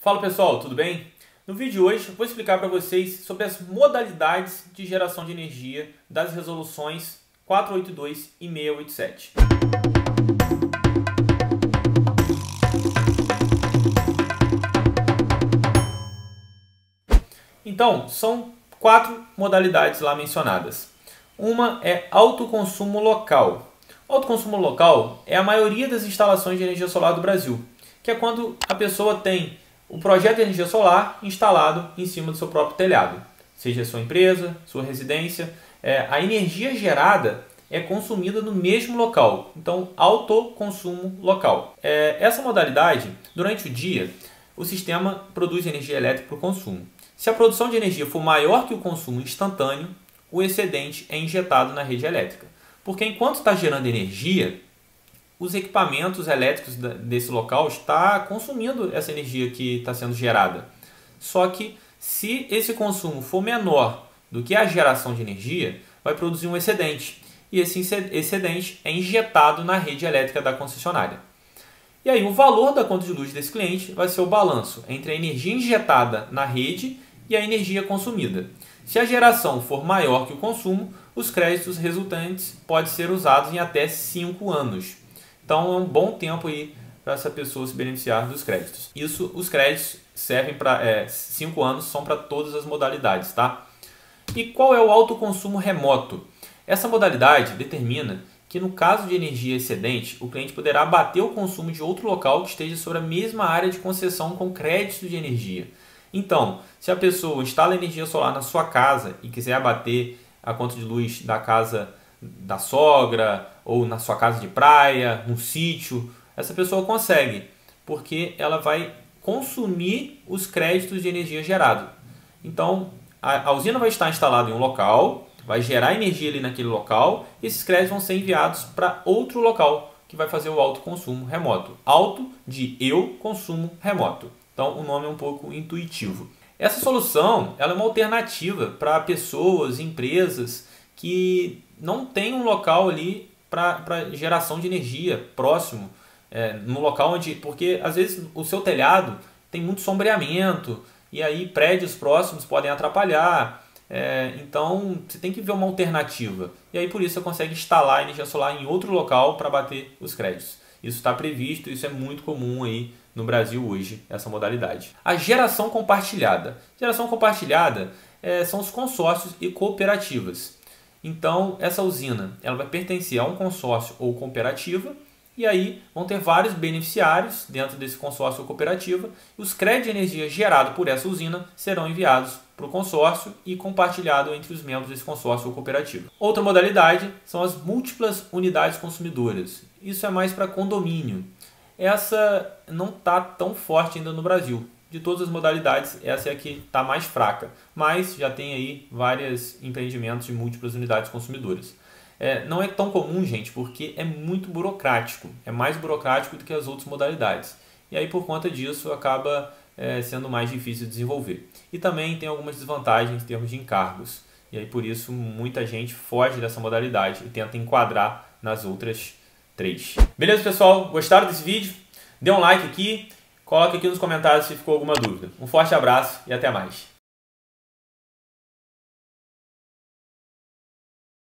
Fala pessoal, tudo bem? No vídeo de hoje eu vou explicar para vocês sobre as modalidades de geração de energia das resoluções 482 e 687. Então, são 4 modalidades lá mencionadas. Uma é autoconsumo local. Autoconsumo local é a maioria das instalações de energia solar do Brasil, que é quando a pessoa tem o projeto de energia solar instalado em cima do seu próprio telhado, seja sua empresa, sua residência. A energia gerada é consumida no mesmo local, então autoconsumo local. Essa modalidade, durante o dia, o sistema produz energia elétrica para o consumo. Se a produção de energia for maior que o consumo instantâneo, o excedente é injetado na rede elétrica. Porque enquanto está gerando energia, os equipamentos elétricos desse local estão consumindo essa energia que está sendo gerada. Só que se esse consumo for menor do que a geração de energia, vai produzir um excedente. E esse excedente é injetado na rede elétrica da concessionária. E aí o valor da conta de luz desse cliente vai ser o balanço entre a energia injetada na rede e a energia consumida. Se a geração for maior que o consumo, os créditos resultantes podem ser usados em até 5 anos. Então é um bom tempo aí para essa pessoa se beneficiar dos créditos. Os créditos servem para 5 anos, são para todas as modalidades, tá? E qual é o autoconsumo remoto? Essa modalidade determina que no caso de energia excedente, o cliente poderá abater o consumo de outro local que esteja sobre a mesma área de concessão com créditos de energia. Então, se a pessoa instala energia solar na sua casa e quiser abater a conta de luz da casa da sogra ou na sua casa de praia, num sítio, essa pessoa consegue, porque ela vai consumir os créditos de energia gerado. Então, a usina vai estar instalada em um local, vai gerar energia ali naquele local, e esses créditos vão ser enviados para outro local, que vai fazer o autoconsumo remoto. Auto de eu consumo remoto. Então, o nome é um pouco intuitivo. Essa solução ela é uma alternativa para pessoas, empresas que não tem um local ali para geração de energia próximo, no local onde... Porque às vezes o seu telhado tem muito sombreamento e aí prédios próximos podem atrapalhar. Então você tem que ver uma alternativa. E aí por isso você consegue instalar energia solar em outro local para bater os créditos. Isso está previsto, isso é muito comum aí no Brasil hoje, essa modalidade. A geração compartilhada. Geração compartilhada são os consórcios e cooperativas. Então, essa usina ela vai pertencer a um consórcio ou cooperativa e aí vão ter vários beneficiários dentro desse consórcio ou cooperativa. E os créditos de energia gerados por essa usina serão enviados para o consórcio e compartilhados entre os membros desse consórcio ou cooperativa. Outra modalidade são as múltiplas unidades consumidoras. Isso é mais para condomínio. Essa não está tão forte ainda no Brasil. De todas as modalidades, essa é a que está mais fraca, mas já tem aí vários empreendimentos de múltiplas unidades consumidoras. Não é tão comum, gente, porque é muito burocrático, é mais burocrático do que as outras modalidades. E aí, por conta disso, acaba sendo mais difícil de desenvolver. E também tem algumas desvantagens em termos de encargos. E aí, por isso, muita gente foge dessa modalidade e tenta enquadrar nas outras 3. Beleza, pessoal? Gostaram desse vídeo? Dê um like aqui. Coloque aqui nos comentários se ficou alguma dúvida. Um forte abraço e até mais.